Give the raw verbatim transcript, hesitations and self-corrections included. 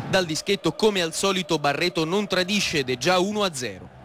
Dal dischetto come al solito Barreto non tradisce ed è già uno a zero.